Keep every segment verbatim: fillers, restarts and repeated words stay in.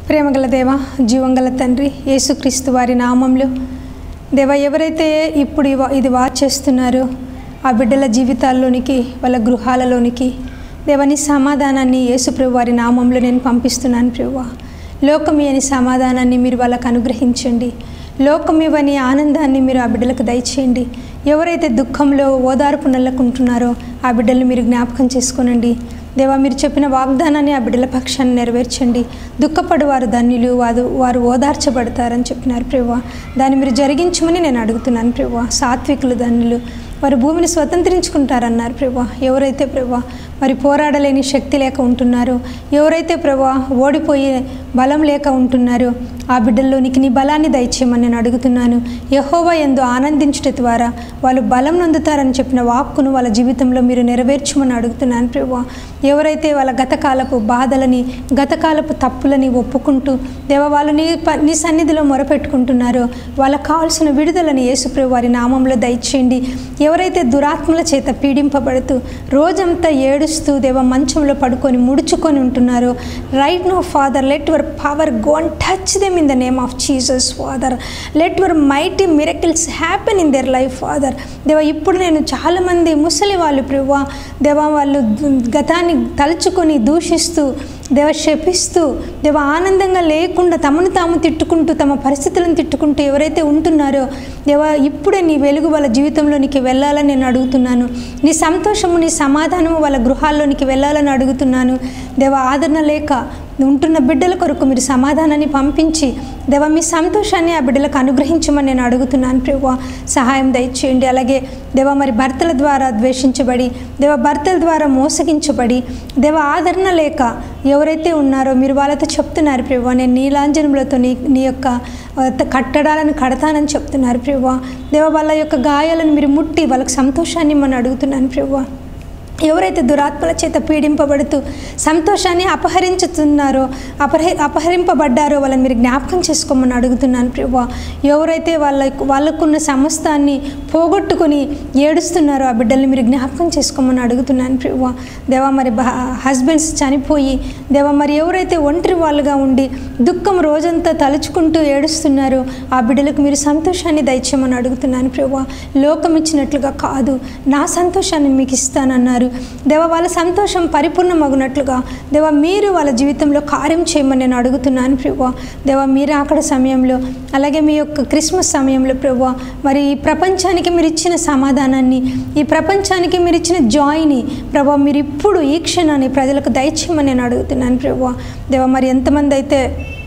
ప్రేమగల దేవ, జీవంగల తండ్రి, యేసుక్రీస్తు వారి నామంలో దేవ, ఎవరైతే ఇప్పుడు ఇది వాచ్ చేస్తున్నారో ఆ బిడ్డల జీవితాల్లోనికి, వాళ్ళ గృహాలలోనికి దేవని సమాధానాన్ని యేసుప్రభు వారి నామంలో నేను పంపిస్తున్నాను. ప్రభువా, లోకమియని సమాధానాన్ని మీరు వాళ్ళకు అనుగ్రహించండి. లోకమివని ఆనందాన్ని మీరు ఆ బిడ్డలకు దయచేయండి. ఎవరైతే దుఃఖంలో ఓదార్పు నల్లకుంటున్నారో ఆ బిడ్డల్ని మీరు జ్ఞాపకం చేసుకోనండి. దేవా, మీరు చెప్పిన వాగ్దానాన్ని ఆ బిడ్డల పక్షాన్ని నెరవేర్చండి. దుఃఖపడు వారు ధన్యులు, వారు వారు ఓదార్చబడతారని చెప్పినారు ప్రభువా. దాన్ని మీరు జరిగించమని నేను అడుగుతున్నాను ప్రభువా. సాత్వికులు ధన్యులు, వారు భూమిని స్వతంత్రించుకుంటారన్నారు ప్రభువా. ఎవరైతే ప్రభువా మరి పోరాడలేని శక్తి లేక ఉంటున్నారో, ఎవరైతే ప్రభువా ఓడిపోయి బలం లేక ఉంటున్నారో ఆ బిడ్డల్లోనికి నీ బలాన్ని దయచేయమని నేను అడుగుతున్నాను. యెహోవా యందు ఆనందించుట ద్వారా వాళ్ళు బలం నొందుతారని చెప్పిన వాక్కును వాళ్ళ జీవితంలో మీరు నెరవేర్చమని అడుగుతున్నాను ప్రభువా. ఎవరైతే వాళ్ళ గతకాలపు బాధలని, గతకాలపు తప్పులని ఒప్పుకుంటూ దేవ వాళ్ళు నీ నీ సన్నిధిలో మొరపెట్టుకుంటున్నారో వాళ్ళకు కావాల్సిన విడుదలని యేసుప్రభు వారి నామంలో దయచేయండి. ఎవరైతే దురాత్మల చేత పీడింపబడుతూ రోజంతా ఏడుస్తూ దేవ మంచంలో పడుకొని ముడుచుకొని ఉంటున్నారో, right now father, let your power go and touch them in the name of Jesus father. Let your mighty miracles happen in their life father. దేవ, ఇప్పుడు నేను చాలామంది ముసలి వాళ్ళు ప్రభువా దేవ, వాళ్ళు గతాన్ని తలుచుకొని దూషిస్తూ దేవ శపిస్తూ దేవ ఆనందంగా లేకుండా తమను తాము తిట్టుకుంటూ తమ పరిస్థితులను తిట్టుకుంటూ ఎవరైతే ఉంటున్నారో దేవ, ఇప్పుడే నీ వెలుగు వాళ్ళ జీవితంలోనికి వెళ్ళాలని నేను అడుగుతున్నాను. నీ సంతోషము, నీ సమాధానము వాళ్ళ గృహాల్లోనికి వెళ్ళాలని అడుగుతున్నాను. దేవ, ఆదరణ లేక ఉంటున్న బిడ్డల కొరకు మీరు సమాధానాన్ని పంపించి దేవ మీ సంతోషాన్ని ఆ బిడ్డలకు అనుగ్రహించమని నేను అడుగుతున్నాను ప్రభువా. సహాయం దయచేయండి. అలాగే దేవ, మరి భర్తల ద్వారా ద్వేషించబడి దేవ భర్తల ద్వారా మోసగించబడి దేవ ఆదరణ లేక ఎవరైతే ఉన్నారో మీరు వాళ్ళతో చెప్తున్నారు ప్రభువా, నేను నీలాంజనములతో నీ నీ యొక్క కట్టడాలను కడతానని చెప్తున్నారు ప్రభువా. దేవ, వాళ్ళ యొక్క గాయాలను మీరు ముట్టి వాళ్ళకి సంతోషాన్ని మనం అడుగుతున్నాను ప్రభువా. ఎవరైతే దురాత్మల చేత పీడింపబడుతూ సంతోషాన్ని అపహరించుతున్నారో, అపహరి అపహరింపబడ్డారో వాళ్ళని మీరు జ్ఞాపకం చేసుకోమని అడుగుతున్నాను ప్రభువా. ఎవరైతే వాళ్ళ వాళ్ళకున్న సమస్తాన్ని పోగొట్టుకొని ఏడుస్తున్నారో ఆ బిడ్డల్ని మీరు జ్ఞాపకం చేసుకోమని అడుగుతున్నాను ప్రభువా. దేవా, మరి హస్బెండ్స్ చనిపోయి దేవ మరి ఎవరైతే ఒంటరి వాళ్ళుగా ఉండి దుఃఖం రోజంతా తలుచుకుంటూ ఏడుస్తున్నారో ఆ బిడ్డలకు మీరు సంతోషాన్ని దయచేయమని అడుగుతున్నాను ప్రభువా. లోకం ఇచ్చినట్లుగా కాదు, నా సంతోషాన్ని మీకు ఇస్తానన్నారు దేవ. వాళ్ళ సంతోషం పరిపూర్ణమగునట్లుగా దేవ మీరు వాళ్ళ జీవితంలో కార్యం చేయమని నేను అడుగుతున్నాను ప్రభువా. దేవ, మీరు అక్కడ సమయంలో అలాగే మీ యొక్క క్రిస్మస్ సమయంలో ప్రభువా మరి ఈ ప్రపంచానికి మీరు ఇచ్చిన సమాధానాన్ని, ఈ ప్రపంచానికి మీరు ఇచ్చిన జాయ్ని ప్రభువా మీరు ఇప్పుడు ఈ క్షణాన్ని ప్రజలకు దయచేయమని నేను అడుగుతున్నాను ప్రభువా. దేవ, మరి ఎంతమంది అయితే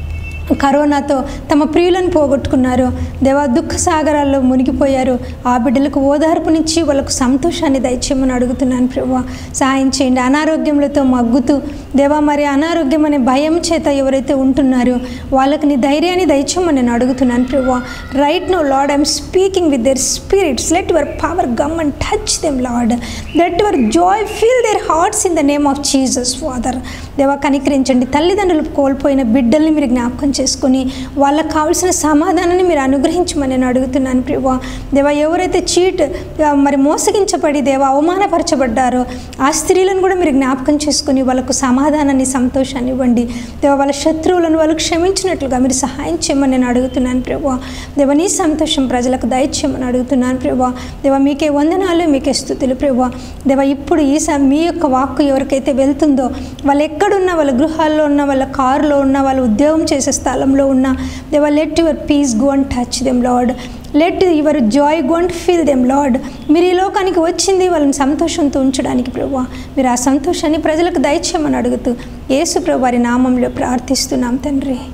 కరోనాతో తమ ప్రియులను పోగొట్టుకున్నారు దేవ, దుఃఖ సాగరాల్లో మునిగిపోయారు, ఆ బిడ్డలకు ఓదార్పునిచ్చి వాళ్ళకు సంతోషాన్ని దయచేయమని అడుగుతున్నాను ప్రభువా. సహాయం చేయండి. అనారోగ్యములతో మగ్గుతూ దేవ మరి అనారోగ్యం అనే భయం చేత ఎవరైతే ఉంటున్నారో వాళ్ళకి నీ ధైర్యాన్ని దయచేయమని నేను అడుగుతున్నాను ప్రభువా. Right now lord, I'm speaking with their spirits. Let your power come and touch them lord. Let your joy fill their hearts in the name of Jesus father. దేవ, కనికరించండి. తల్లిదండ్రులు కోల్పోయిన బిడ్డల్ని మీరు జ్ఞాపకం చేసుకొని వాళ్ళకు కావాల్సిన సమాధానాన్ని మీరు అనుగ్రహించమని నేను అడుగుతున్నాను ప్రభువా. దేవ, ఎవరైతే చీట్ మరి మోసగించబడి దేవ అవమానపరచబడ్డారో ఆ స్త్రీలను కూడా మీరు జ్ఞాపకం చేసుకొని వాళ్ళకు సమాధానాన్ని, సంతోషాన్ని ఇవ్వండి దేవ. వాళ్ళ శత్రువులను వాళ్ళు క్షమించినట్లుగా మీరు సహాయం చేయమని నేను అడుగుతున్నాను ప్రభువా. దేవ, నీ సంతోషం ప్రజలకు దయచేయమని అడుగుతున్నాను ప్రభువా. దేవ, మీకే వందనాలు, మీకే స్తుతులు ప్రభువా. దేవ, ఇప్పుడు ఈ మీ యొక్క వాక్కు ఎవరికైతే వెళ్తుందో వాళ్ళు ఎక్కడున్నా, వాళ్ళ గృహాల్లో ఉన్న, వాళ్ళ కారులో ఉన్న, వాళ్ళ ఉద్యోగం చేసే స్థలంలో ఉన్న దేవ, let your peace go and touch them lord. Let your joy go and feel them lord. మీరు ఈ లోకానికి వచ్చింది వాళ్ళని సంతోషంతో ఉంచడానికి ప్రభువా. మీరు ఆ సంతోషాన్ని ప్రజలకు దయచేయమని అడుగుతూ యేసు ప్రభు వారి నామంలో ప్రార్థిస్తున్నాం తండ్రి.